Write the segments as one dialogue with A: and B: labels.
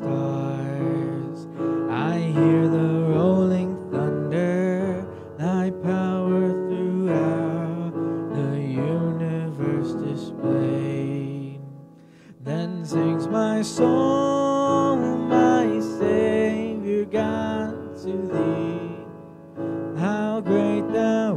A: stars. I hear the rolling thunder, thy power throughout the universe displayed. Then sings my soul, my Savior God, to thee. How great thou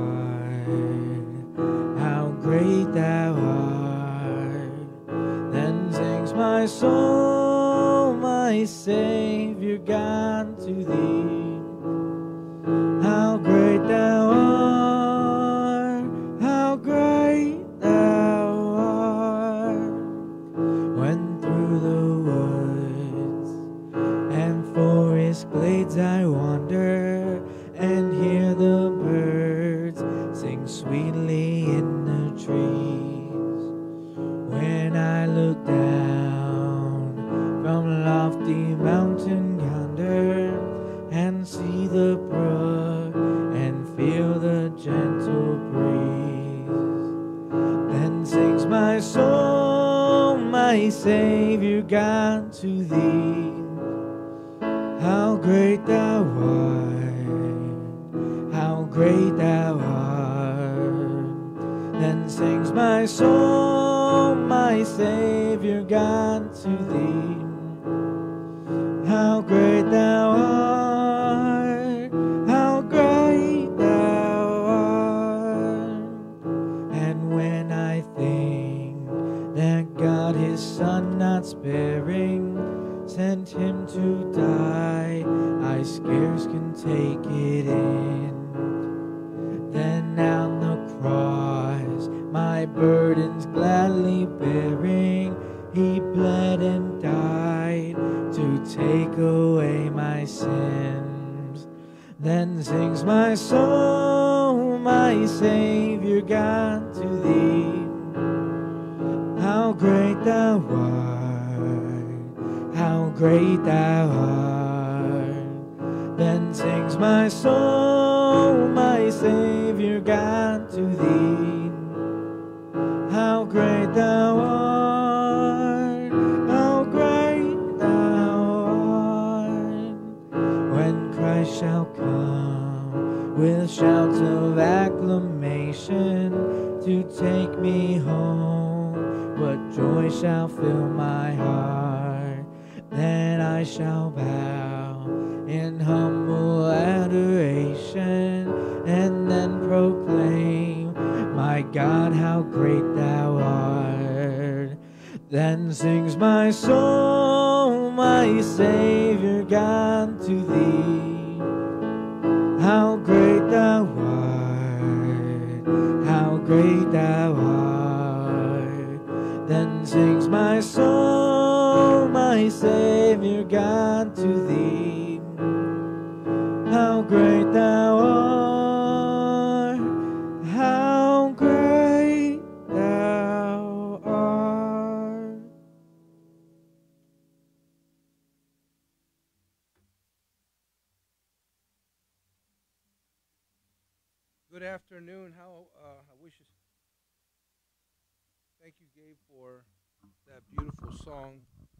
A: art, how great thou art. Then sings my soul, my Savior God, to thee. How great thou art, how great thou art. When through the woods and forest glades I wander, and hear the birds sing sweetly in the trees. When I look down from lofty mountain yonder, and see the brook and feel the gentle breeze, then sings my soul, my Savior God, to thee. How great thou art, how great thou art. Then sings my soul, my Savior God, to thee. How great thou art, how great thou art. And when I think that God his Son not sparing sent him to die, I scarce can take it in. Then on the cross, my burdens gladly bearing, he bled and died to take away my sins. Then sings my soul, my Savior God, to thee. How great thou art, how great thou art. Then sings my soul, my Savior God, to thee. How great thou art, how great thou art. When Christ shall come with shouts of acclamation to take me home, what joy shall fill my heart. Then I shall bow in humble adoration, and then proclaim, my God, how great thou art. Then sings my soul, my Savior God, to thee. How great thou art, how great thou art. Then sings my soul, my Savior God, to thee. How great thou art, how great thou art.
B: Good afternoon. I wish. Thank you, Gabe, for that beautiful song.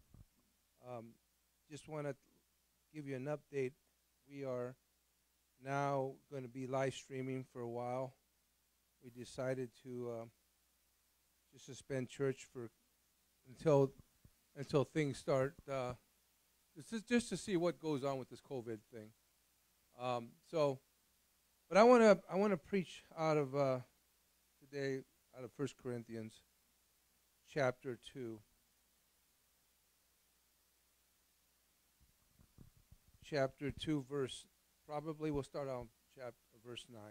B: Just want to give you an update. We are now going to be live streaming for a while. We decided to just suspend church for until things start. Just to see what goes on with this COVID thing. But I want to preach out of today out of 1 Corinthians chapter 2. Chapter 2 verse, probably we'll start on verse 9.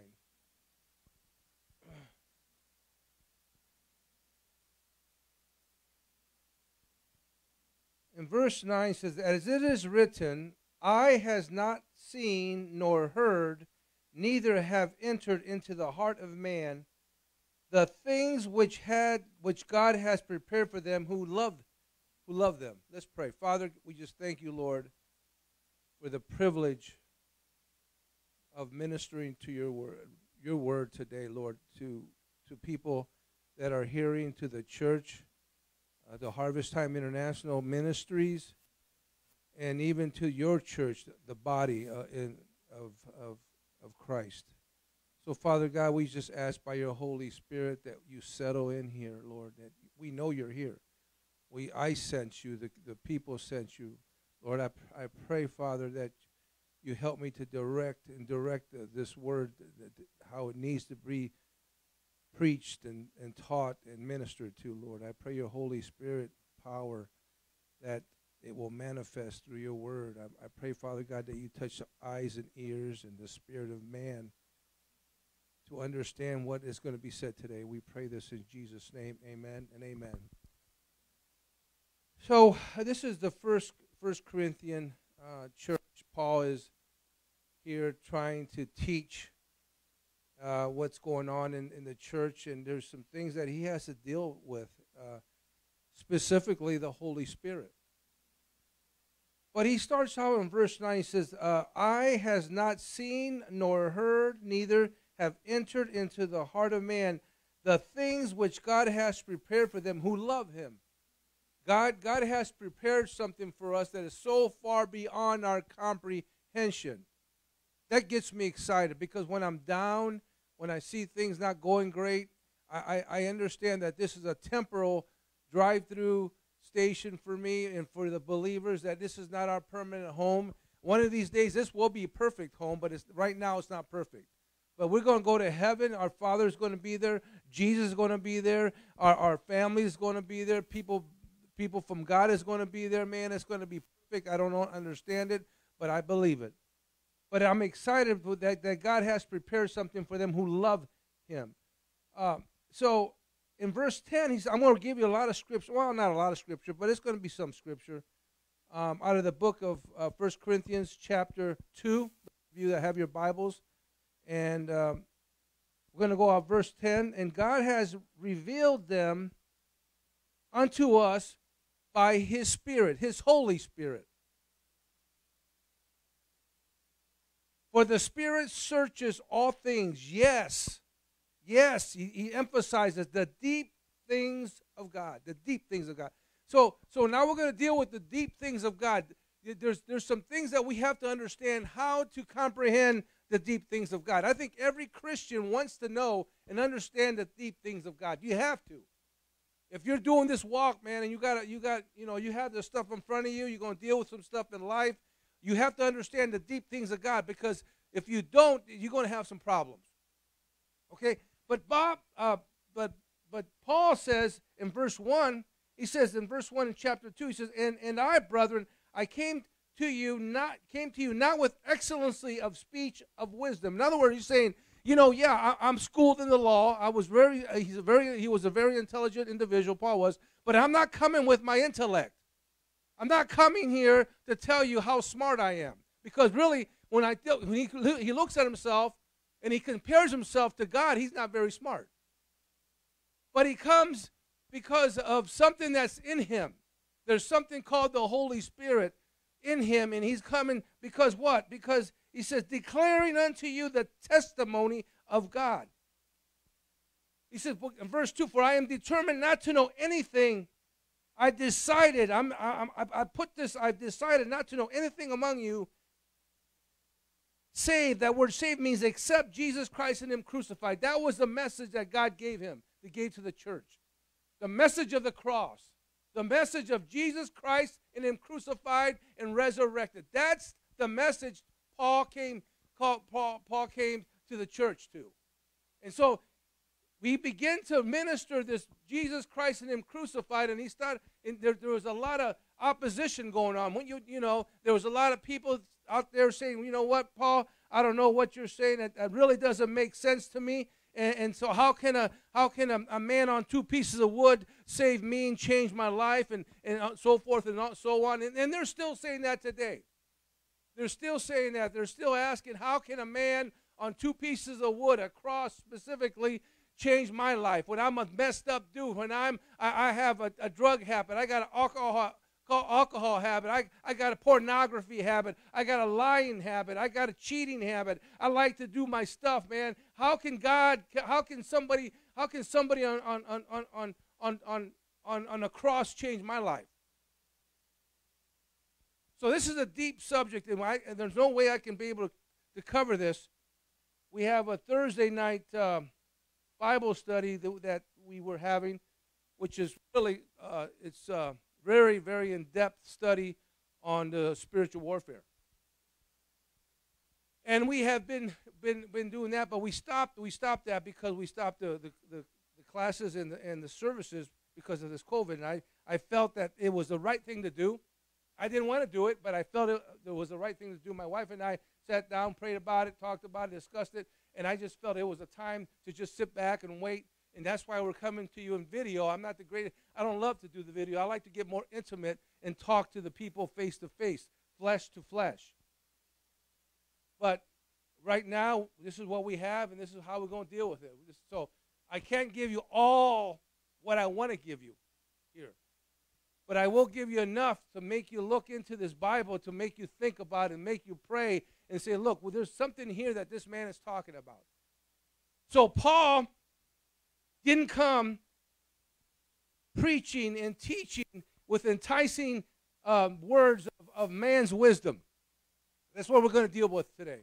B: In verse 9 says, as it is written, eye has not seen nor heard, neither have entered into the heart of man the things which God has prepared for them who love them. Let's pray. Father, we just thank you, Lord, for the privilege of ministering to your word today, Lord, to people that are hearing, to the church, the Harvest Time International Ministries, and even to your church, the body of Christ. So, Father God, we just ask by your Holy Spirit that you settle in here, Lord, that we know you're here. I sent you, the people sent you. Lord, I pray, Father, that you help me to direct this word, how it needs to be preached and taught and ministered to, Lord. I pray your Holy Spirit power that it will manifest through your word. I pray, Father God, that you touch the eyes and ears and the spirit of man to understand what is going to be said today. We pray this in Jesus' name. Amen and amen. So this is the first Corinthian church. Paul is here trying to teach what's going on in the church, and there's some things that he has to deal with, specifically the Holy Spirit. But he starts out in verse 9. He says, eye has not seen nor heard, neither have entered into the heart of man the things which God has prepared for them who love him. God has prepared something for us that is so far beyond our comprehension. That gets me excited, because when I'm down, when I see things not going great, I understand that this is a temporal drive-through station for me and for the believers, that this is not our permanent home. One of these days, this will be a perfect home, but right now it's not perfect. But we're going to go to heaven. Our Father is going to be there. Jesus is going to be there. Our family is going to be there. People from God is going to be there. Man, it's going to be perfect. I don't understand it, but I believe it. But I'm excited that God has prepared something for them who love him. So in verse 10, he said, I'm going to give you a lot of scripture. Well, not a lot of scripture, but it's going to be some scripture out of the book of 1 Corinthians chapter 2, those of you that have your Bibles. And we're going to go out verse 10. And God has revealed them unto us by his Spirit, his Holy Spirit. For the Spirit searches all things. Yes, he emphasizes the deep things of God, the deep things of God. So now we're going to deal with the deep things of God. There's some things that we have to understand how to comprehend the deep things of God. I think every Christian wants to know and understand the deep things of God. You have to. If you're doing this walk, man, and you have the stuff in front of you, you're going to deal with some stuff in life. You have to understand the deep things of God, because if you don't, you're going to have some problems. Okay? But Paul says in verse 1, he says in verse 1 in chapter 2, he says, and I, brethren, I came to you not with excellency of speech of wisdom. In other words, he's saying, I'm schooled in the law. He was a very intelligent individual, Paul was, but I'm not coming with my intellect. I'm not coming here to tell you how smart I am, because really, when he looks at himself and he compares himself to God, he's not very smart. But he comes because of something that's in him. There's something called the Holy Spirit in him, and he's coming because what? Because he says, declaring unto you the testimony of God. He says in verse 2, for I am determined not to know anything. I've decided not to know anything among you save. That word save means except Jesus Christ and him crucified. That was the message that God gave him, that gave to the church. The message of the cross. The message of Jesus Christ and him crucified and resurrected. That's the message Paul came to the church to. And so we begin to minister this Jesus Christ and him crucified, and there was a lot of opposition going on. There was a lot of people out there saying, you know what, Paul, I don't know what you're saying. That really doesn't make sense to me. And so how can a man on two pieces of wood save me and change my life, and so forth and so on. And they're still saying that today. They're still saying that. They're still asking, how can a man on two pieces of wood, a cross specifically, change my life? When I'm a messed up dude, when I have a drug habit, I got an alcohol habit, I got a pornography habit, I got a lying habit, I got a cheating habit, I like to do my stuff, man. How can somebody on a cross change my life? So this is a deep subject, and there's no way I can be able to cover this. We have a Thursday night Bible study that we were having, which is really it's a very, very in-depth study on the spiritual warfare. And we have been doing that, but we stopped that because we stopped the classes and the services because of this COVID. And I felt that it was the right thing to do. I didn't want to do it, but I felt it was the right thing to do. My wife and I sat down, prayed about it, talked about it, discussed it, and I just felt it was a time to just sit back and wait. And that's why we're coming to you in video. I'm not the greatest. I don't love to do the video. I like to get more intimate and talk to the people face to face, flesh to flesh. But right now, this is what we have, and this is how we're going to deal with it. So I can't give you all what I want to give you here. But I will give you enough to make you look into this Bible, to make you think about it, and make you pray and say, look, well, there's something here that this man is talking about. So Paul didn't come preaching and teaching with enticing words of man's wisdom. That's what we're going to deal with today.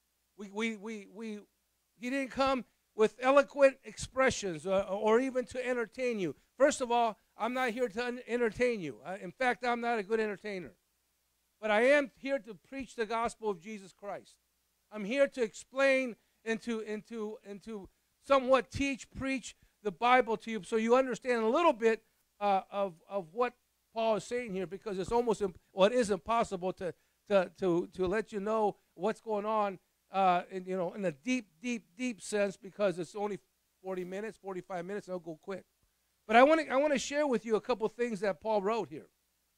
B: He didn't come with eloquent expressions or even to entertain you. First of all, I'm not here to entertain you. In fact, I'm not a good entertainer. But I am here to preach the gospel of Jesus Christ. I'm here to explain and to somewhat teach, preach the Bible to you so you understand a little bit of what Paul is saying here, because it's almost, it is impossible to let you know what's going on in a deep sense, because it's only 40 minutes, 45 minutes, and it'll go quick. But I want to share with you a couple things that Paul wrote here.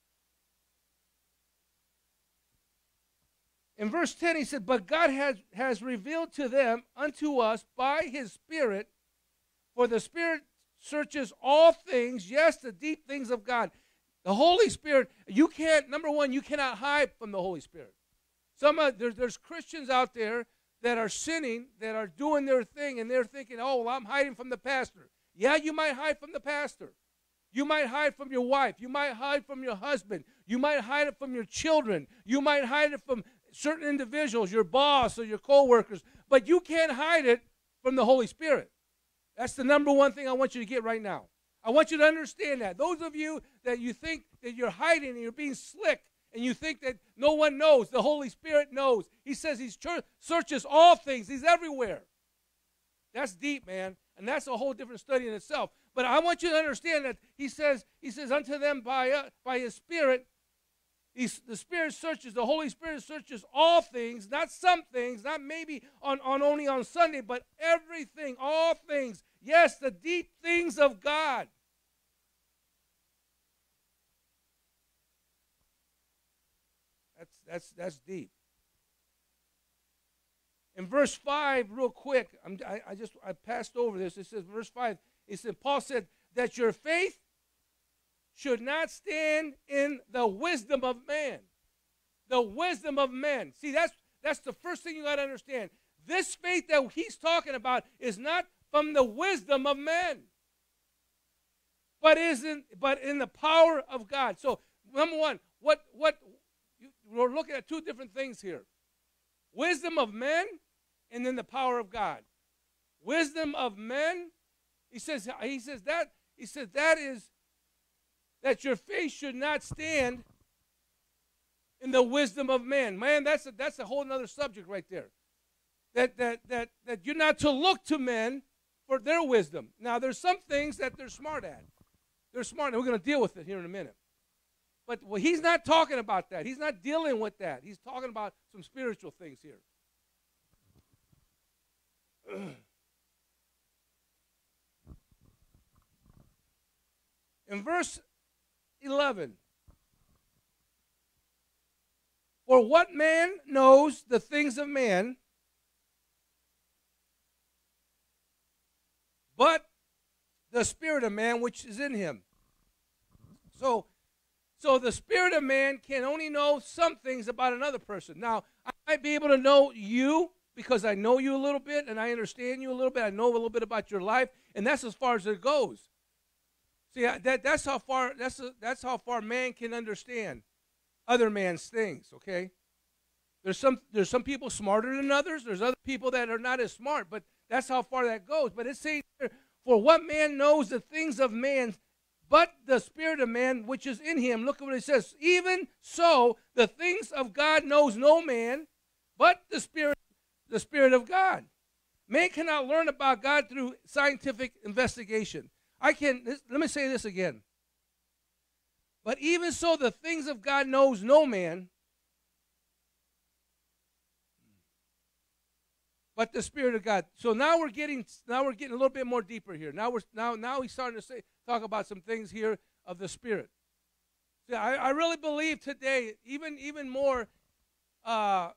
B: In verse 10, he said, "But God has revealed to them unto us by his Spirit, for the Spirit searches all things, yes, the deep things of God." The Holy Spirit, number one, you cannot hide from the Holy Spirit. There's Christians out there that are sinning, that are doing their thing, and they're thinking, oh, well, I'm hiding from the pastor. Yeah, you might hide from the pastor. You might hide from your wife. You might hide from your husband. You might hide it from your children. You might hide it from certain individuals, your boss or your co-workers. But you can't hide it from the Holy Spirit. That's the number one thing I want you to get right now. I want you to understand that. Those of you that you think that you're hiding and you're being slick, and you think that no one knows, the Holy Spirit knows. He says he searches all things. He's everywhere. That's deep, man. And that's a whole different study in itself. But I want you to understand that he says unto them by his Spirit, the Spirit searches, the Holy Spirit searches all things, not some things, not maybe only on Sunday, but everything, all things. Yes, the deep things of God. That's deep. In verse 5, real quick, I passed over this. It says, verse 5, Paul said that your faith should not stand in the wisdom of man. The wisdom of men. See, that's the first thing you got to understand. This faith that he's talking about is not from the wisdom of men, but in the power of God. So, number one, we're looking at two different things here. Wisdom of men, and then the power of God. Wisdom of men, he says that your faith should not stand in the wisdom of men. Man, that's a whole other subject right there. That you're not to look to men for their wisdom. Now, there's some things that they're smart at. They're smart, and we're going to deal with it here in a minute. But he's not talking about that. He's not dealing with that. He's talking about some spiritual things here. In verse 11, for what man knows the things of man, but the spirit of man which is in him. So the spirit of man can only know some things about another person. Now, I might be able to know you because I know you a little bit and I understand you a little bit. I know a little bit about your life, and that's as far as it goes. See, that's how far man can understand other man's things, okay? There's some people smarter than others. There's other people that are not as smart, but that's how far that goes. But it's saying, for what man knows the things of man, but the spirit of man which is in him. Look at what it says. Even so, the things of God knows no man, but the spirit of God. Man cannot learn about God through scientific investigation. Let me say this again. But even so, the things of God knows no man, but the Spirit of God. So now we're getting a little bit more deeper here. Now he's starting to talk about some things here of the Spirit. See, I really believe today, even more, that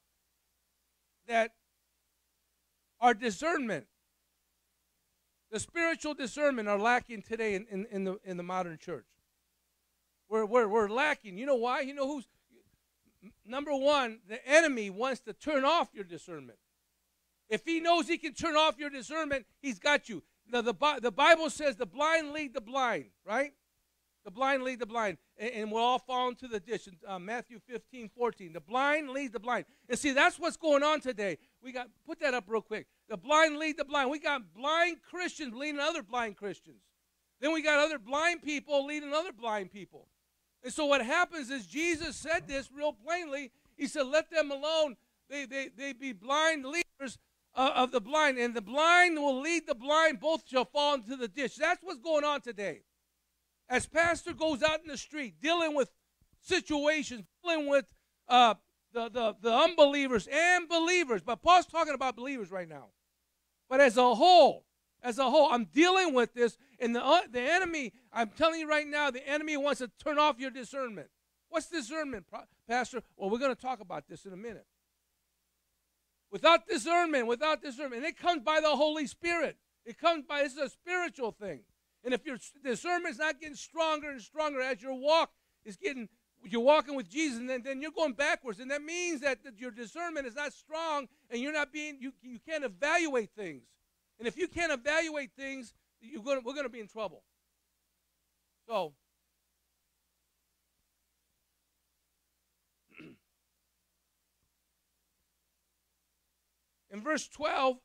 B: our discernment, the spiritual discernment, are lacking today in the modern church. We're lacking. You know why? You know who's number one? The enemy wants to turn off your discernment. If he knows he can turn off your discernment, he's got you. Now, the Bible says the blind lead the blind, right? The blind lead the blind. And we'll all fall into the ditch. Matthew 15:14. The blind lead the blind. And see, that's what's going on today. Put that up real quick. The blind lead the blind. We got blind Christians leading other blind Christians. Then we got other blind people leading other blind people. And so what happens is, Jesus said this real plainly. He said, let them alone. They be blind leaders of the blind, and the blind will lead the blind, both shall fall into the ditch. That's what's going on today. As pastor goes out in the street, dealing with situations, dealing with the unbelievers and believers, but Paul's talking about believers right now. But as a whole, I'm dealing with this, and the enemy, I'm telling you right now, the enemy wants to turn off your discernment. What's discernment, Pastor? Well, we're going to talk about this in a minute. Without discernment, and it comes by the Holy Spirit. This is a spiritual thing. And if your discernment is not getting stronger and stronger as your walk is you're walking with Jesus, and then you're going backwards. And that means that your discernment is not strong, and you can't evaluate things. And if you can't evaluate things, we're going to be in trouble. So, in verse 12,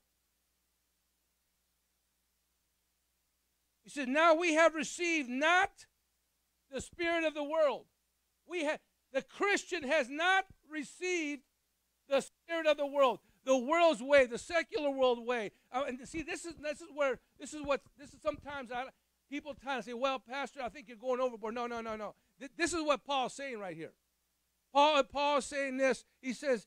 B: he said, now we have received not the spirit of the world. The Christian has not received the spirit of the world, the world's way, the secular world way. And see, this is sometimes people try to say, well, Pastor, I think you're going overboard. No. This is what Paul's saying right here. Paul is saying this. He says,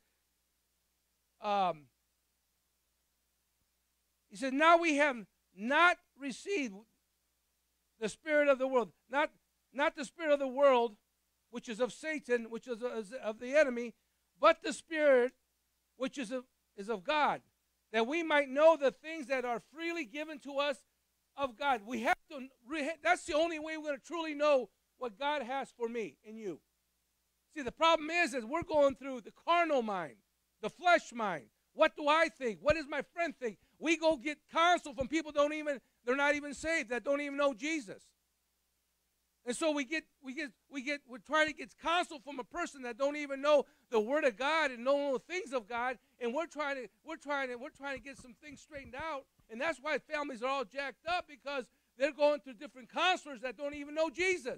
B: now we have not received the spirit of the world, not the spirit of the world, which is of Satan, which is of the enemy, but the Spirit which is of God, that we might know the things that are freely given to us of God. We have to. That's the only way we're going to truly know what God has for me and you. See, the problem is we're going through the carnal mind, the flesh mind. What do I think? What does my friend think? We go get counsel from people they're not even saved, that don't even know Jesus. And so we're trying to get counsel from a person that don't even know the Word of God and know the things of God, and we're trying to get some things straightened out, and that's why families are all jacked up, because they're going through different counselors that don't even know Jesus.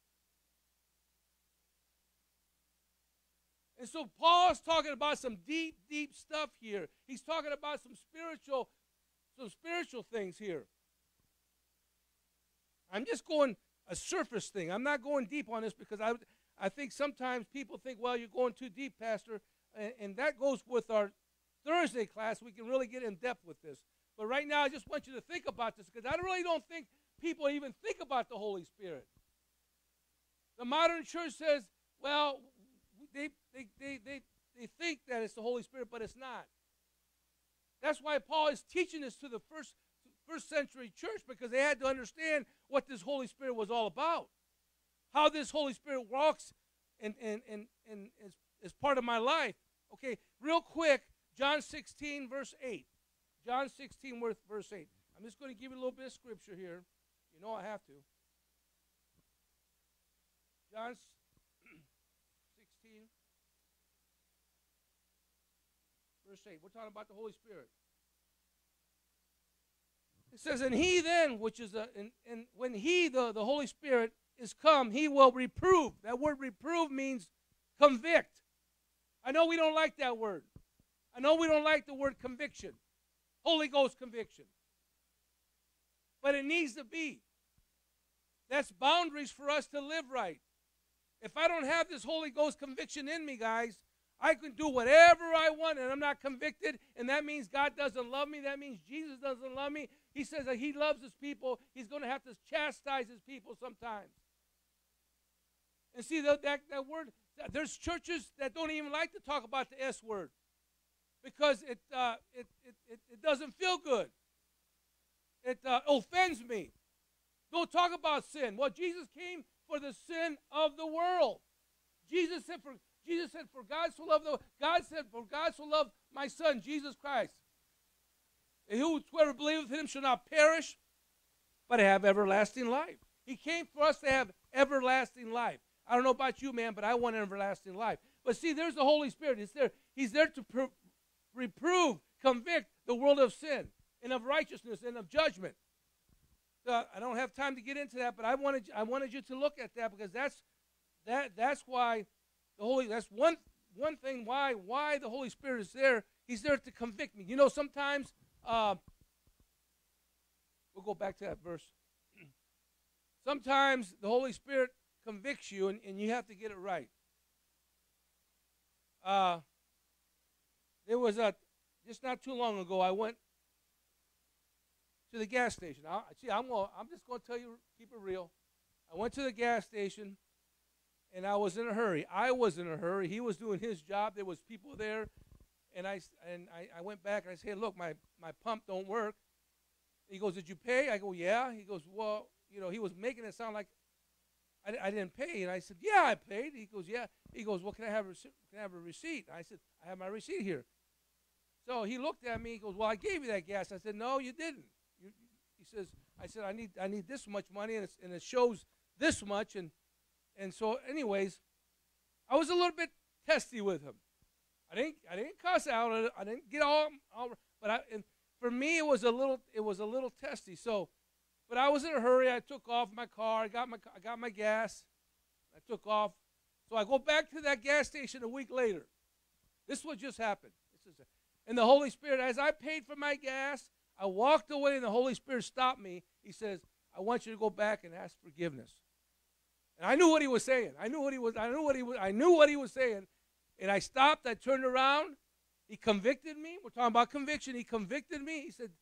B: And so Paul is talking about some deep, deep stuff here. He's talking about some spiritual things here. I'm just going a surface thing. I'm not going deep on this, because I think sometimes people think, well, you're going too deep, Pastor, and that goes with our Thursday class. We can really get in depth with this. But right now, I just want you to think about this, because I really don't think people even think about the Holy Spirit. The modern church says, well, they think that it's the Holy Spirit, but it's not. That's why Paul is teaching this to the first century church, because they had to understand what this Holy Spirit was all about, how this Holy Spirit walks and is part of my life. Okay, real quick, John 16, verse 8. John 16, verse 8. I'm just going to give you a little bit of scripture here. You know I have to. John 16. verse 8. We're talking about the Holy Spirit. It says, and he then, which is, and when he, the Holy Spirit, is come, he will reprove. That word reprove means convict. I know we don't like that word. I know we don't like the word conviction. Holy Ghost conviction. But it needs to be. That's boundaries for us to live right. If I don't have this Holy Ghost conviction in me, guys, I can do whatever I want and I'm not convicted, and that means God doesn't love me. That means Jesus doesn't love me. He says that he loves his people. He's going to have to chastise his people sometimes. And see, that word, there's churches that don't even like to talk about the S word because it doesn't feel good. It offends me. Don't talk about sin. Well, Jesus came for the sin of the world. Jesus said, for God so loved my son, Jesus Christ. And whoever believeth in him shall not perish, but have everlasting life. He came for us to have everlasting life. I don't know about you, man, but I want everlasting life. But see, there's the Holy Spirit. It's there. He's there to reprove, convict the world of sin and of righteousness and of judgment. I don't have time to get into that, but I wanted you to look at that because that's why the Holy. That's one thing why the Holy Spirit is there. He's there to convict me. You know, sometimes we'll go back to that verse. Sometimes the Holy Spirit convicts you, and you have to get it right. There was just not too long ago, I went to the gas station. I'm just going to tell you, keep it real. I went to the gas station, and I was in a hurry. I was in a hurry. He was doing his job. There was people there, and I went back, and I said, hey, look, my pump don't work. He goes, did you pay? I go, yeah. He goes, well, you know, he was making it sound like I didn't pay. And I said, yeah, I paid. He goes, yeah. He goes, well, can I have a receipt? I said, I have my receipt here. So he looked at me. He goes, well, I gave you that gas. I said, no, you didn't. He says, I said, I need this much money, and it shows this much. And so, anyways, I was a little bit testy with him. I didn't cuss out. I didn't get all but for me, it was a little testy. So, but I was in a hurry. I took off my car. I got my gas. I took off. So I go back to that gas station a week later. This is what just happened. And the Holy Spirit, as I paid for my gas, I walked away, and the Holy Spirit stopped me. He says, I want you to go back and ask forgiveness. And I knew what he was saying. I knew what he was saying. And I stopped. I turned around. He convicted me. We're talking about conviction. He convicted me. He said,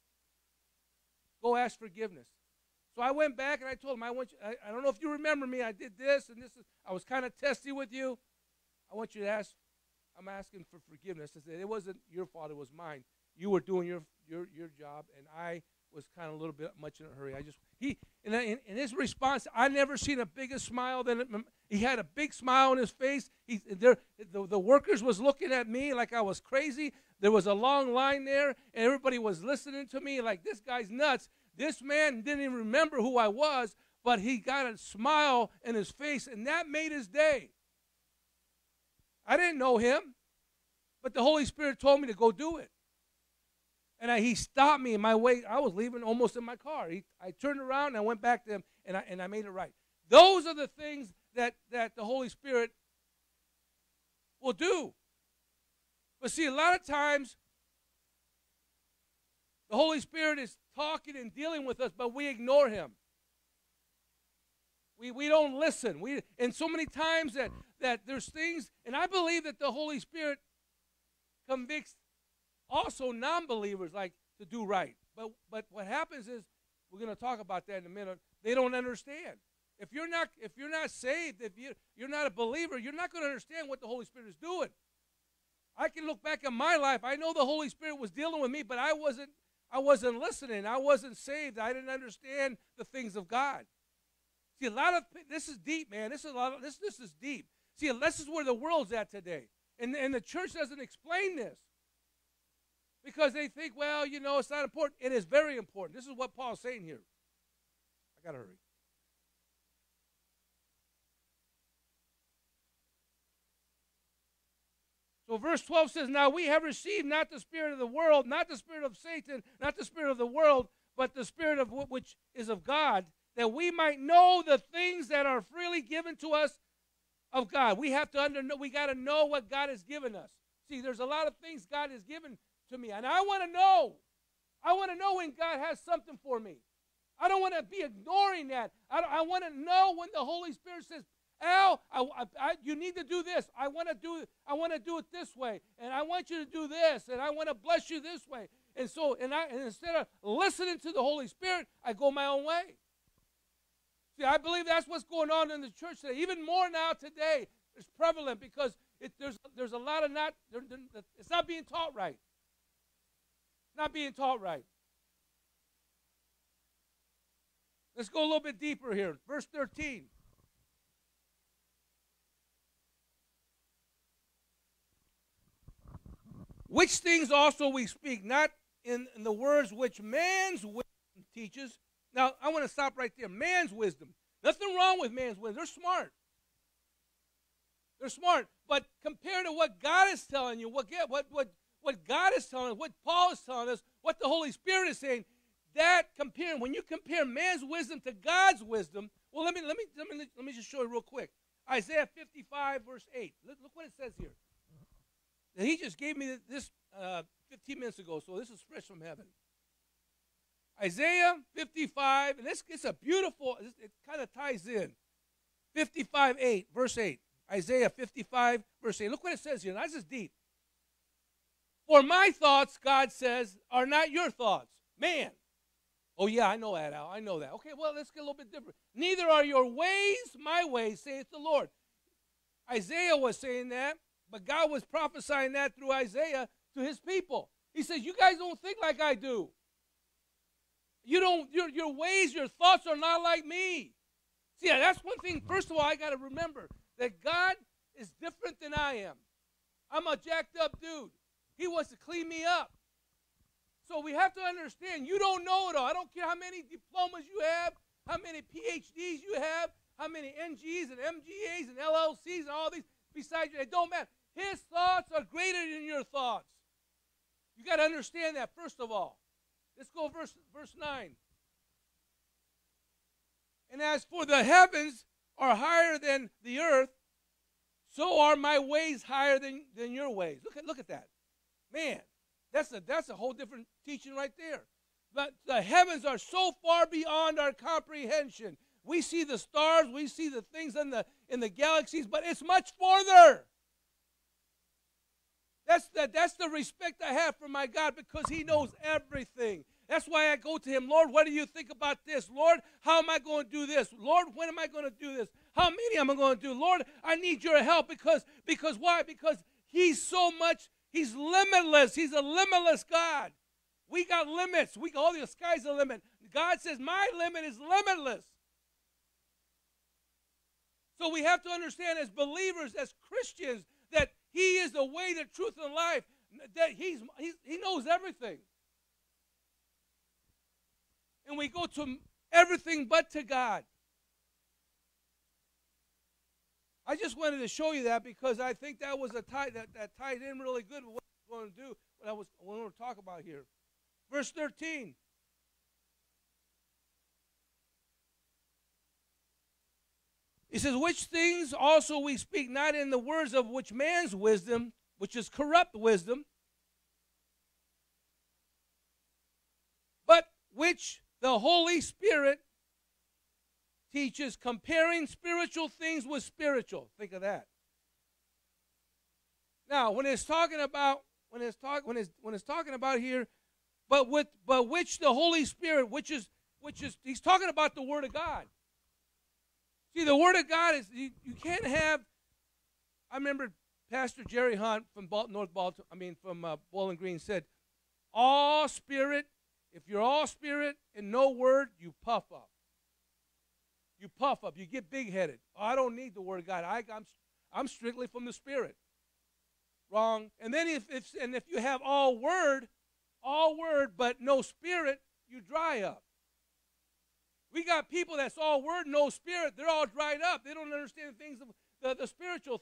B: go ask forgiveness. So I went back and I told him, I don't know if you remember me. I did this and this. I was kind of testy with you. I want you to ask. I'm asking for forgiveness. I said, it wasn't your fault. It was mine. You were doing your job, and I was kind of a little bit much in a hurry. In his response, I never seen a bigger smile than it. He had a big smile on his face. The workers was looking at me like I was crazy. There was a long line there, and everybody was listening to me like, this guy's nuts. This man didn't even remember who I was, but he got a smile in his face, and that made his day. I didn't know him, but the Holy Spirit told me to go do it. And he stopped me in my way. I was leaving almost in my car. I turned around, and I went back to him, and I made it right. Those are the things that the Holy Spirit will do. But see, a lot of times, the Holy Spirit is talking and dealing with us, but we ignore him. We don't listen. And so many times that there's things, and I believe that the Holy Spirit convicts also non-believers like to do right. But what happens is, we're going to talk about that in a minute, they don't understand. If you're not saved, if you're not a believer, you're not going to understand what the Holy Spirit is doing. I can look back at my life. I know the Holy Spirit was dealing with me, but I wasn't listening. I wasn't saved. I didn't understand the things of God. See, this is deep, man. This is deep. See, this is where the world's at today. And the church doesn't explain this. Because they think, well, you know, it's not important. It is very important. This is what Paul's saying here. I got to hurry. So Well, verse 12 says, now we have received not the spirit of the world, not the spirit of Satan, not the spirit of the world, but the spirit of which is of God, that we might know the things that are freely given to us of God. We got to know what God has given us. See, there's a lot of things God has given to me, and I want to know. I want to know when God has something for me. I don't want to be ignoring that. I want to know when the Holy Spirit says, Al, you need to do this. I want to do it this way, and I want you to do this, and I want to bless you this way. And so, and instead of listening to the Holy Spirit, I go my own way. See, I believe that's what's going on in the church today. Even more now today, it's prevalent because there's a lot of it's not being taught right. Not being taught right. Let's go a little bit deeper here. Verse 13. Which things also we speak, not in the words which man's wisdom teaches. Now, I want to stop right there. Man's wisdom. Nothing wrong with man's wisdom. They're smart. They're smart. But compared to what God is telling you, what God is telling us, what Paul is telling us, what the Holy Spirit is saying, when you compare man's wisdom to God's wisdom, well, let me just show you real quick. Isaiah 55, verse 8. Look what it says here. He just gave me this 15 minutes ago, so this is fresh from heaven. Isaiah 55, and it's a beautiful, it kind of ties in. 55:8, verse 8. Isaiah 55, verse 8. Look what it says here. Now, this is deep. For my thoughts, God says, are not your thoughts. Man. Oh, yeah, I know that, Al. I know that. Okay, well, let's get a little bit different. Neither are your ways my ways, saith the Lord. Isaiah was saying that, but God was prophesying that through Isaiah to his people. He says, you guys don't think like I do. Your ways, your thoughts are not like me. See, that's one thing. First of all, I got to remember that God is different than I am. I'm a jacked up dude. He wants to clean me up. So we have to understand, you don't know it all. I don't care how many diplomas you have, how many PhDs you have, how many NGs and MGAs and LLCs and all these besides you. It don't matter. His thoughts are greater than your thoughts. You got to understand that, first of all. Let's go verse 9. And as for the heavens are higher than the earth, so are my ways higher than your ways. Look at that. Man, that's a whole different teaching right there. But the heavens are so far beyond our comprehension. We see the stars, we see the things in the galaxies, but it's much farther. That's the respect I have for my God, because he knows everything. That's why I go to him. Lord, what do you think about this? Lord, how am I going to do this? Lord, when am I going to do this? How many am I going to do? Lord, I need your help because why? Because he's limitless. He's a limitless God. We got limits. The sky's the limit. God says, my limit is limitless. So we have to understand as believers, as Christians, that he is the way, the truth, and life. That he knows everything. And we go to everything but to God. I just wanted to show you that because I think that was that tied in really good with what I was going to do, what I want to talk about here. Verse 13. He says, which things also we speak not in the words of which man's wisdom, which is corrupt wisdom, but which the Holy Spirit teaches, comparing spiritual things with spiritual. Think of that. Now, when it's talking about here, but which the Holy Spirit, which is he's talking about the Word of God. See, the Word of God is you can't have. I remember Pastor Jerry Hunt from Bowling Green said, all spirit. If you're all spirit and no word, you puff up. You puff up. You get big-headed. Oh, I don't need the Word of God. I'm strictly from the Spirit. Wrong. And then if you have all word, but no spirit, you dry up. We got people that's all word, no spirit. They're all dried up. They don't understand things of the spiritual things.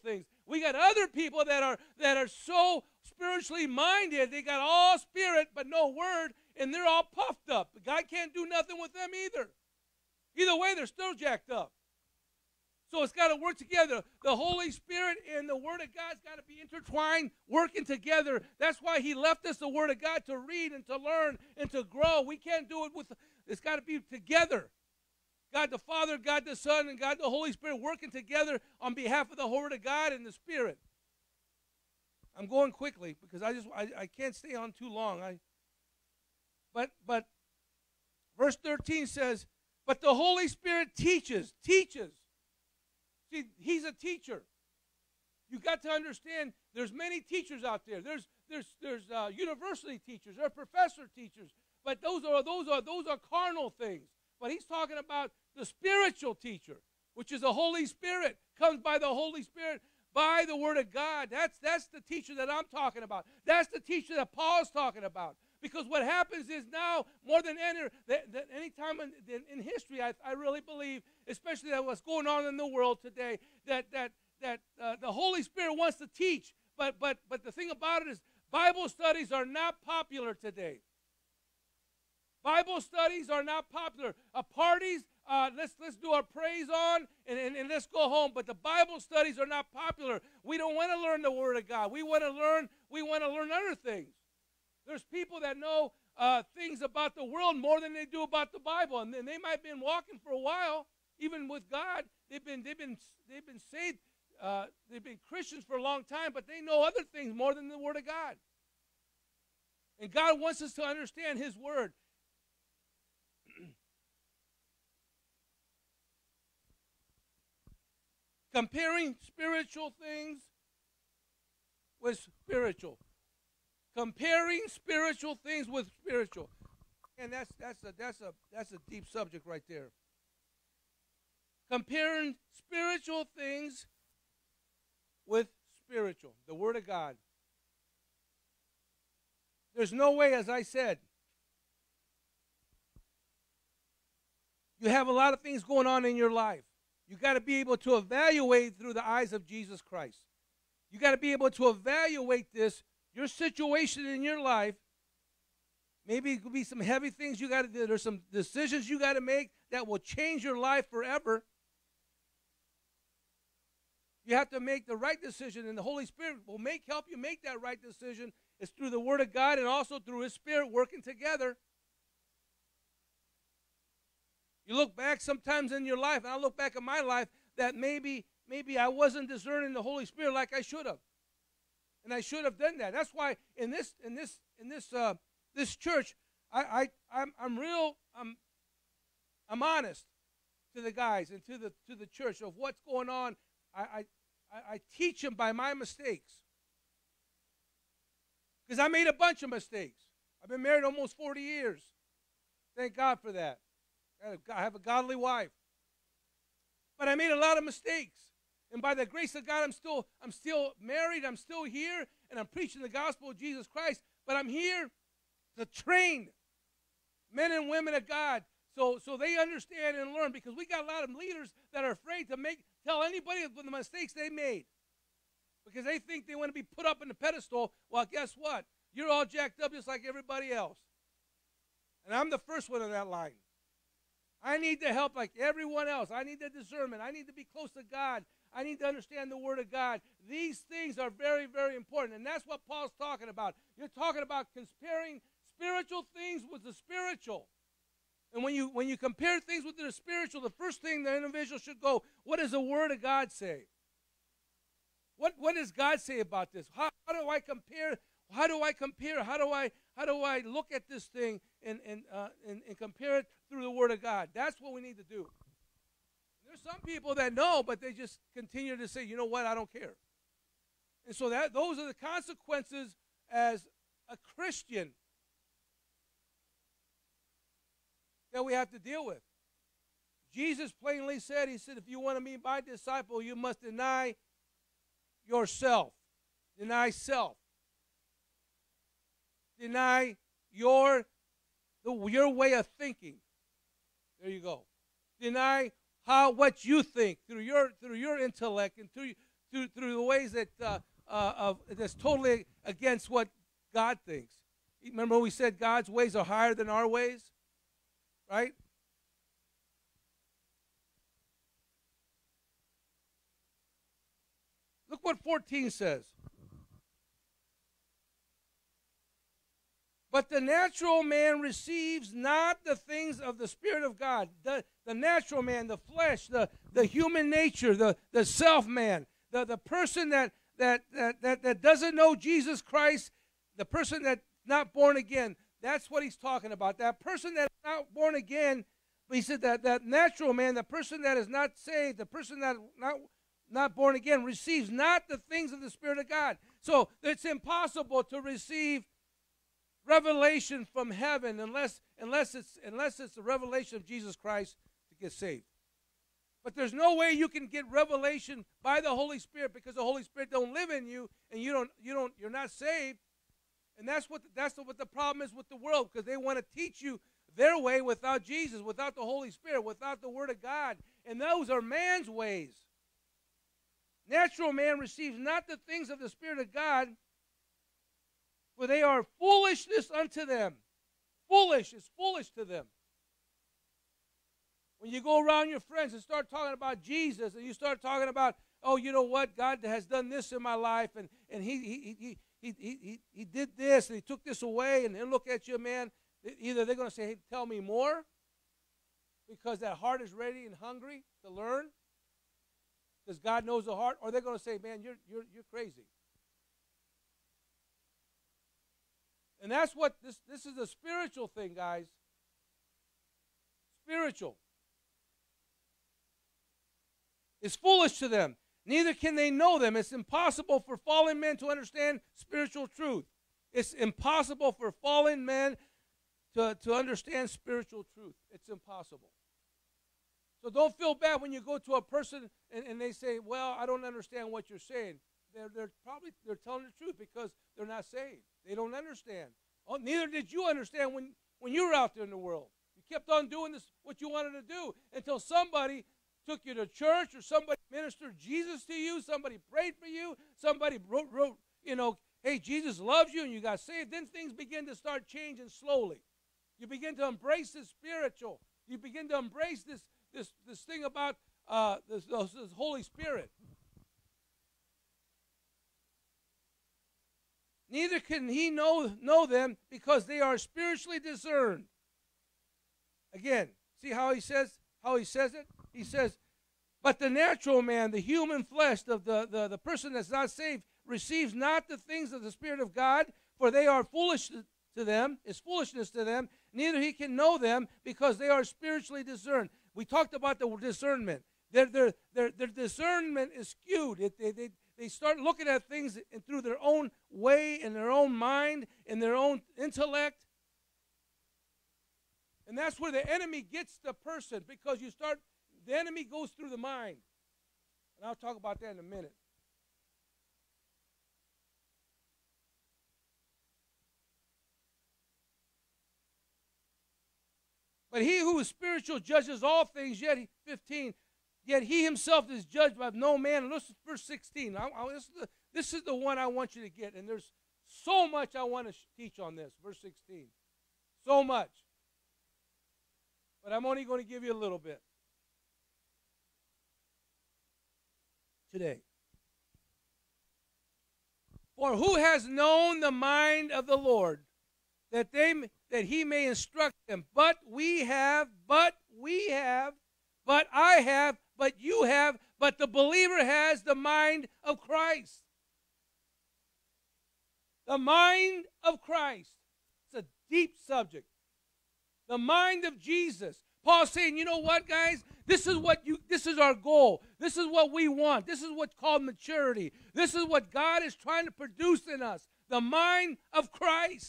B: We got other people that are so spiritually minded. They got all spirit but no word, and they're all puffed up. God can't do nothing with them either. Either way, they're still jacked up. So it's got to work together. The Holy Spirit and the Word of God's got to be intertwined, working together. That's why He left us the Word of God to read and to learn and to grow. We can't do it it's got to be together. God the Father, God the Son, and God the Holy Spirit working together on behalf of the Word of God and the Spirit. I'm going quickly because I can't stay on too long. But verse 13 says, but the Holy Spirit teaches. See, He's a teacher. You got to understand. There's many teachers out there. There's university teachers. There are professor teachers. But those are carnal things. But He's talking about the spiritual teacher, which is the Holy Spirit. Comes by the Holy Spirit, by the Word of God. That's the teacher that I'm talking about. That's the teacher that Paul's talking about. Because what happens is now, more than any time in history, I really believe, especially that what's going on in the world today, that the Holy Spirit wants to teach. But the thing about it is, Bible studies are not popular today. Bible studies are not popular. Parties, let's do our praise on and let's go home. But the Bible studies are not popular. We don't want to learn the Word of God. We want to learn other things. There's people that know things about the world more than they do about the Bible, and they might have been walking for a while, even with God. They've been saved. They've been Christians for a long time, but they know other things more than the Word of God. And God wants us to understand His Word. Comparing spiritual things with spiritual. Comparing spiritual things with spiritual. And that's a deep subject right there. Comparing spiritual things with spiritual. The Word of God. There's no way, as I said, you have a lot of things going on in your life. You got to be able to evaluate through the eyes of Jesus Christ. You got to be able to evaluate this, your situation in your life. Maybe it could be some heavy things you got to do. There's some decisions you got to make that will change your life forever. You have to make the right decision, and the Holy Spirit will help you make that right decision. It's through the Word of God and also through His Spirit working together. You look back sometimes in your life, and I look back at my life, that maybe I wasn't discerning the Holy Spirit like I should have, and I should have done that. That's why in this church, I'm honest to the guys and to the church of what's going on. I teach them by my mistakes, because I made a bunch of mistakes. I've been married almost 40 years. Thank God for that. I have a godly wife. But I made a lot of mistakes. And by the grace of God, I'm still married. I'm still here. And I'm preaching the gospel of Jesus Christ. But I'm here to train men and women of God so they understand and learn. Because we got a lot of leaders that are afraid to tell anybody of the mistakes they made. Because they think they want to be put up in the pedestal. Well, guess what? You're all jacked up just like everybody else. And I'm the first one in that line. I need the help like everyone else. I need the discernment. I need to be close to God. I need to understand the Word of God. These things are very, very important. And that's what Paul's talking about. You're talking about comparing spiritual things with the spiritual. And when you compare things with the spiritual, the first thing the individual should go, what does the Word of God say? What does God say about this? How do I compare? How do I compare? How do I look at this thing and compare it through the Word of God? That's what we need to do. There's some people that know, but they just continue to say, you know what, I don't care. And so those are the consequences as a Christian that we have to deal with. Jesus plainly said, He said, if you want to be my disciple, you must deny yourself. Deny self. Deny your way of thinking. There you go. Deny what you think through your intellect and through through the ways that that's totally against what God thinks. Remember we said God's ways are higher than our ways, right? Look what 14 says. But the natural man receives not the things of the Spirit of God. The natural man, the flesh, the human nature, the self-man, the person that doesn't know Jesus Christ, the person that's not born again. That's what he's talking about. That person that's not born again, but he said that natural man, the person that is not saved, the person that not born again, receives not the things of the Spirit of God. So it's impossible to receive revelation from heaven unless it's the revelation of Jesus Christ to get saved. But there's no way you can get revelation by the Holy Spirit because the Holy Spirit don't live in you and you're not saved. And that's what the problem is with the world, because they want to teach you their way without Jesus, without the Holy Spirit, without the Word of God. And those are man's ways. Natural man receives not the things of the Spirit of God, for they are foolishness unto them. Foolish is foolish to them. When you go around your friends and start talking about Jesus, and you start talking about, oh, you know what, God has done this in my life, and he did this, and he took this away, and they'll look at you, man. Either they're going to say, hey, tell me more, because that heart is ready and hungry to learn, because God knows the heart, or they're going to say, man, you're crazy. And that's what this is a spiritual thing, guys. Spiritual. It's foolish to them. Neither can they know them. It's impossible for fallen men to understand spiritual truth. It's impossible for fallen men to understand spiritual truth. It's impossible. So don't feel bad when you go to a person and they say, well, I don't understand what you're saying. They're telling the truth because they're not saved. They don't understand. Oh, neither did you understand when you were out there in the world. You kept on doing this, what you wanted to do, until somebody took you to church, or somebody ministered Jesus to you, somebody prayed for you, somebody wrote, hey, Jesus loves you, and you got saved. Then things begin to start changing slowly. You begin to embrace the spiritual. You begin to embrace this thing about this Holy Spirit. Neither can he know them, because they are spiritually discerned. Again, see how he says it? He says, but the natural man, the human flesh, the person that's not saved, receives not the things of the Spirit of God, for they are foolish to them, is foolishness to them. Neither he can know them, because they are spiritually discerned. We talked about the discernment. Their discernment is skewed. They start looking at things through their own way, in their own mind, in their own intellect. And that's where the enemy gets the person, because the enemy goes through the mind. And I'll talk about that in a minute. But he who is spiritual judges all things, yet he himself is judged by no man. And listen to verse 16. This is the one I want you to get. And there's so much I want to teach on this. Verse 16. So much. But I'm only going to give you a little bit today. For who has known the mind of the Lord, that he may instruct them? But I have, but you have, but the believer has the mind of Christ. The mind of Christ. It's a deep subject. The mind of Jesus. Paul's saying, you know what, guys? This is our goal. This is what we want. This is what's called maturity. This is what God is trying to produce in us. The mind of Christ.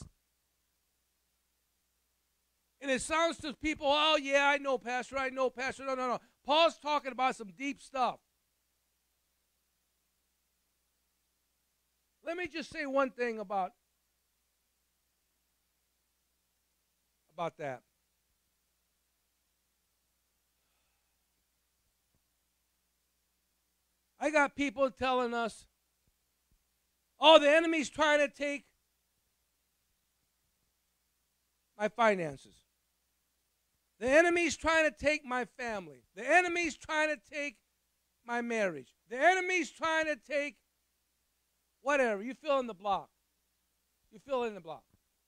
B: And it sounds to people, oh, yeah, I know, Pastor. No. Paul's talking about some deep stuff. Let me just say one thing about that. I got people telling us, oh, the enemy's trying to take my finances. The enemy's trying to take my family. The enemy's trying to take my marriage. The enemy's trying to take whatever. You fill in the block. You fill in the block.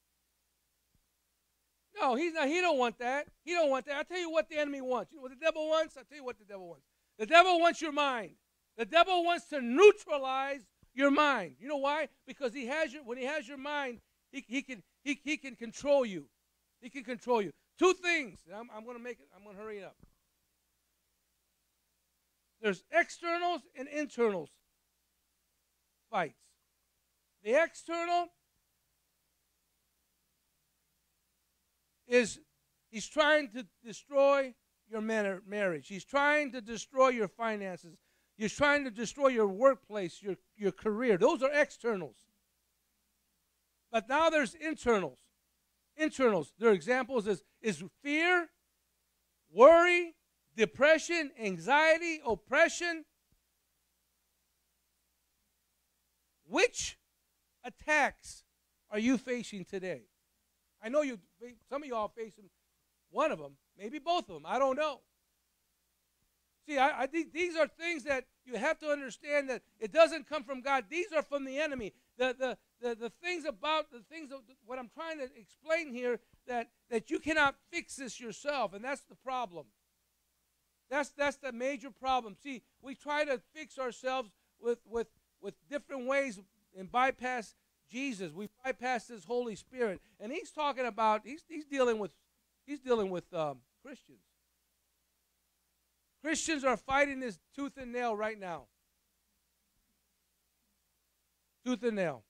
B: No, he's not. He don't want that. He don't want that. I'll tell you what the enemy wants. You know what the devil wants? I'll tell you what the devil wants. The devil wants your mind. The devil wants to neutralize your mind. You know why? Because when he has your mind, he can control you. He can control you. Two things. I'm going to hurry up. There's externals and internals fights. The external is he's trying to destroy your marriage. He's trying to destroy your finances. He's trying to destroy your workplace, your career. Those are externals. But now there's internals. Internals, their examples is fear, worry, depression, anxiety, oppression. Which attacks are you facing today? I know some of you are facing one of them, maybe both of them. I don't know. See, I think these are things that you have to understand that it doesn't come from God. These are from the enemy. The things about the things of what I'm trying to explain here that you cannot fix this yourself, and that's the problem. That's the major problem. See, we try to fix ourselves with different ways and bypass Jesus. We bypass His Holy Spirit, and He's talking about he's dealing with Christians. Christians are fighting this tooth and nail right now. Tooth and nail.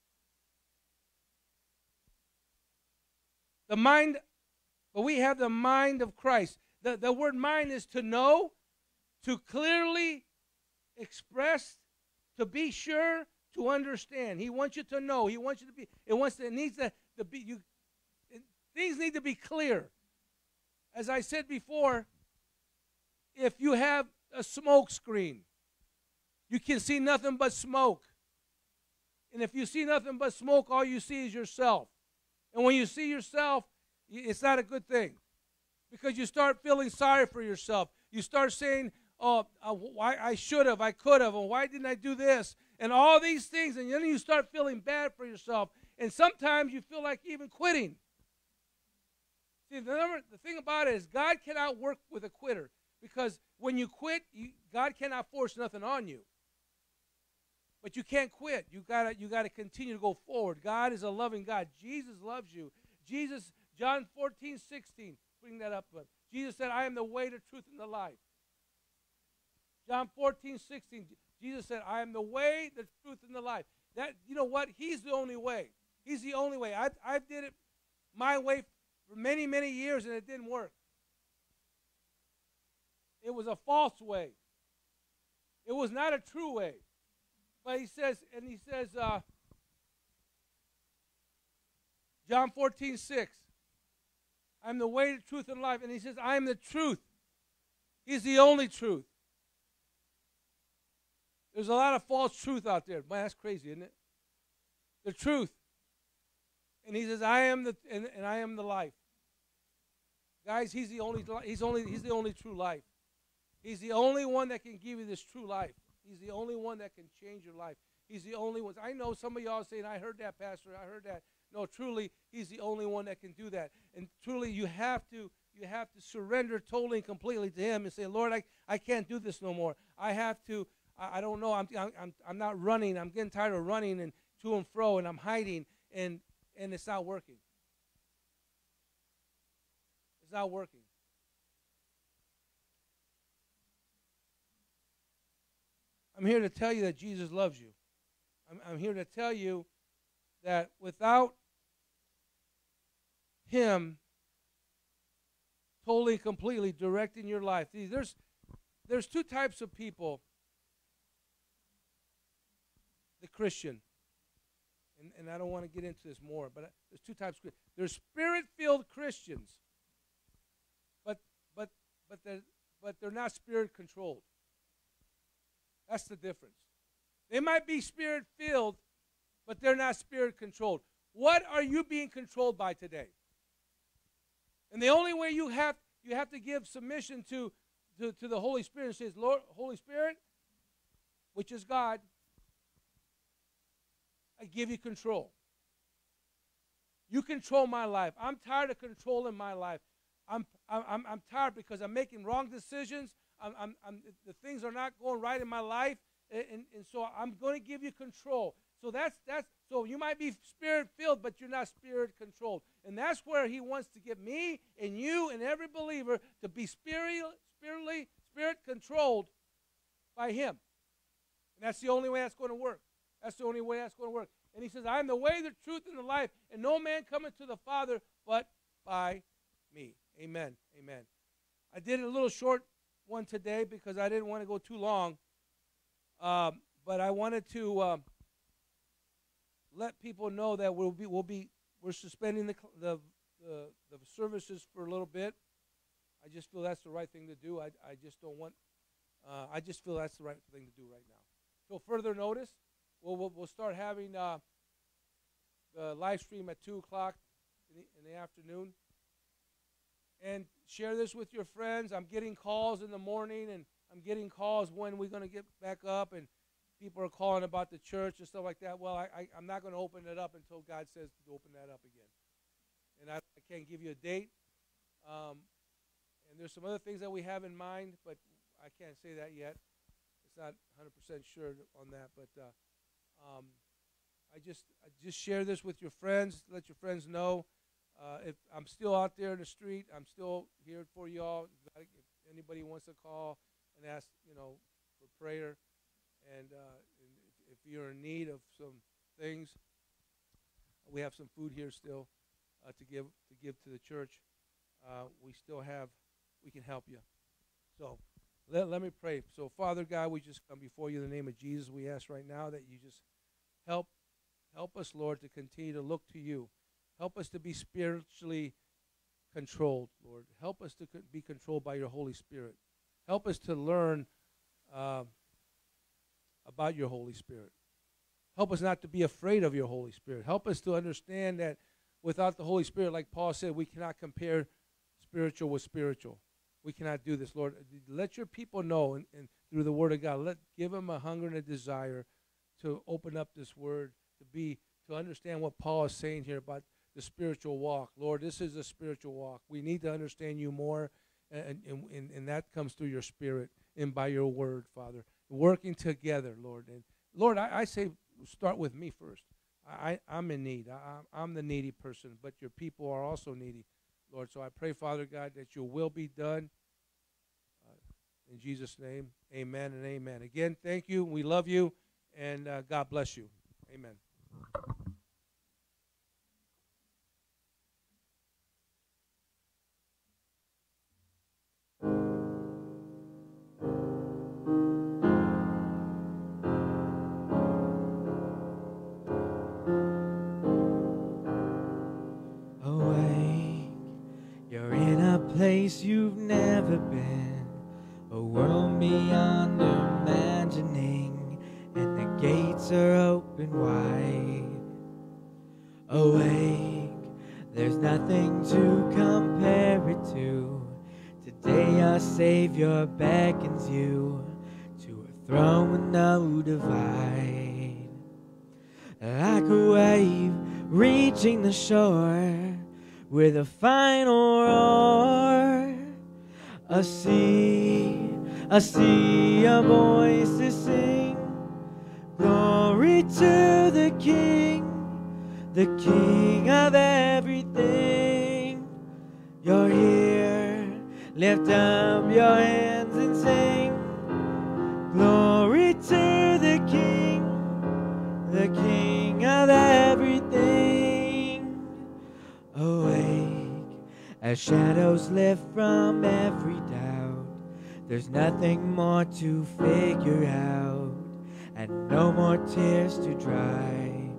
B: The mind, but we have the mind of Christ. The word mind is to know, to clearly express, to be sure, to understand. He wants you to know. He wants you to be. It needs to be. Things need to be clear. As I said before, if you have a smoke screen, you can see nothing but smoke. And if you see nothing but smoke, all you see is yourself. And when you see yourself, it's not a good thing. Because you start feeling sorry for yourself. You start saying, oh, why I should have, I could have, and why didn't I do this? And all these things, and then you start feeling bad for yourself. And sometimes you feel like even quitting. See, the thing about it is God cannot work with a quitter. Because when you quit, God cannot force nothing on you. But you can't quit. You gotta continue to go forward. God is a loving God. Jesus loves you. Jesus, John 14:16, bring that up. Jesus said, I am the way, the truth, and the life. John 14:16, Jesus said, I am the way, the truth, and the life. That, you know what? He's the only way. He's the only way. I did it my way for many, many years, and it didn't work. It was a false way. It was not a true way. But he says, John 14:6, I'm the way, the truth, and life. And he says, I am the truth. He's the only truth. There's a lot of false truth out there. Man, that's crazy, isn't it? The truth. And he says, I am and I am the life. Guys, he's the only true life. He's the only one that can give you this true life. He's the only one that can change your life. He's the only one. I know some of y'all saying, I heard that, Pastor, I heard that. No, truly, He's the only one that can do that. And truly, you have to surrender totally and completely to Him and say, Lord, I can't do this no more. I have to, I don't know, I'm not running. I'm getting tired of running and to and fro, and I'm hiding, and it's not working. It's not working. I'm here to tell you that Jesus loves you. I'm here to tell you that without Him totally and completely directing your life, there's two types of people. The Christian, and I don't want to get into this more, but there's two types of Christians. There's Spirit-filled Christians, but they're not Spirit-controlled. That's the difference. They might be spirit-filled, but they're not spirit-controlled. What are you being controlled by today? And the only way you have to give submission to the Holy Spirit and says, Lord, Holy Spirit, which is God, I give you control. You control my life. I'm tired of controlling my life. I'm tired because I'm making wrong decisions. The things are not going right in my life, and so I'm going to give you control. So so you might be spirit-filled, but you're not spirit-controlled. And that's where he wants to get me and you and every believer to be spirit-controlled by him. And that's the only way that's going to work. That's the only way that's going to work. And he says, I am the way, the truth, and the life, and no man cometh to the Father but by me. Amen. Amen. I did a little short one today because I didn't want to go too long. But I wanted to let people know that we're suspending the services for a little bit. I just feel that's the right thing to do. I just don't want. I just feel that's the right thing to do right now. So further notice, we'll start having the live stream at 2 o'clock in the afternoon. And share this with your friends. I'm getting calls in the morning, and I'm getting calls when we're going to get back up, and people are calling about the church and stuff like that. Well, I'm not going to open it up until God says to open that up again. And I can't give you a date. And there's some other things that we have in mind, but I can't say that yet. It's not 100% sure on that. But I just share this with your friends. Let your friends know. If I'm still out there in the street, I'm still here for y'all. If anybody wants to call and ask, for prayer, and if you're in need of some things, we have some food here still to give to the church. We can help you. So let me pray. So Father God, we just come before you in the name of Jesus. We ask right now that you just help us, Lord, to continue to look to you. Help us to be spiritually controlled, Lord. Help us to be controlled by your Holy Spirit. Help us to learn about your Holy Spirit. Help us not to be afraid of your Holy Spirit. Help us to understand that without the Holy Spirit, like Paul said, we cannot compare spiritual with spiritual. We cannot do this, Lord. Let your people know, and through the Word of God, give them a hunger and a desire to open up this Word, to understand what Paul is saying here about the spiritual walk. Lord, this is a spiritual walk. We need to understand you more, and that comes through your Spirit and by your Word, Father. Working together, Lord. And Lord, I say start with me first. I'm in need. I'm the needy person, but your people are also needy, Lord. So I pray, Father God, that your will be done. In Jesus' name, amen and amen. Again, thank you. We love you, and God bless you. Amen.
A: Place you've never been, a world beyond imagining, and the gates are open wide. Awake, there's nothing to compare it to. Today our Savior beckons you to a throne with no divide. Like a wave reaching the shore, with a final roar, a sea of voices sing, glory to the King of everything. You're here, lift up your hands and sing, glory to the King of everything. Awake, as shadows lift from every doubt, there's nothing more to figure out, and no more tears to dry.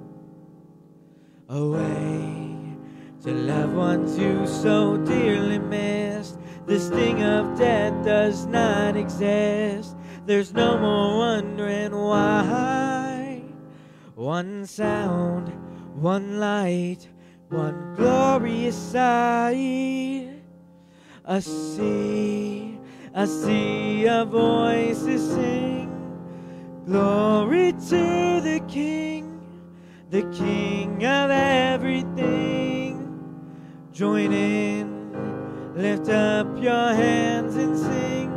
A: Awake, to loved ones you so dearly missed, the sting of death does not exist. There's no more wondering why. One sound, one light, one glorious sight. A sea of voices sing. Glory to the King of everything. Join in, lift up your hands and sing.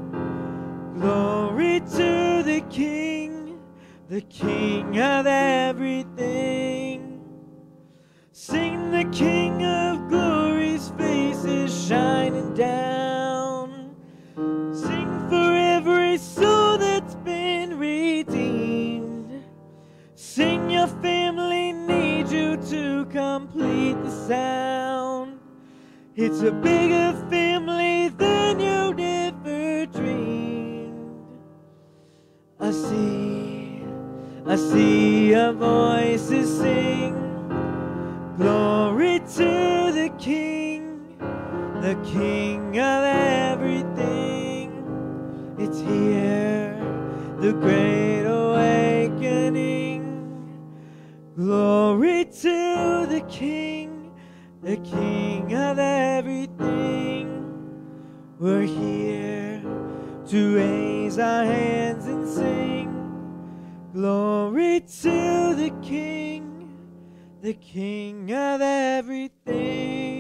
A: Glory to the King of everything. Sing the King of glory's face is shining down. Sing for every soul that's been redeemed. Sing your family needs you to complete the sound. It's a bigger family than you'd ever dreamed. A sea of voices sing. Glory to the King of everything. It's here, the great awakening. Glory to the King of everything. We're here to raise our hands and sing. Glory to the King of everything.